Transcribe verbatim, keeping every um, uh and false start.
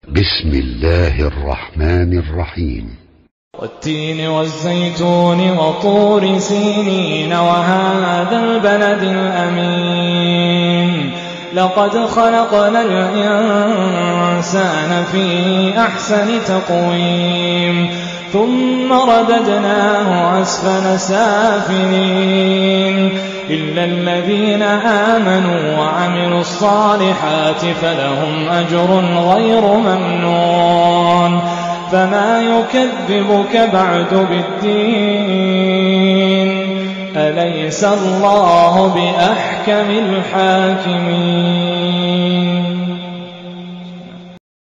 بسم الله الرحمن الرحيم. والتين والزيتون وطور سينين وهذا البلد الأمين لقد خلقنا الإنسان في أحسن تقويم ثم رددناه أسفل سافلين إلا الذين آمنوا وعملوا الصالحات فلهم أجر غير ممنون فما يكذبك بعد بالدين أليس الله بأحكم الحاكمين.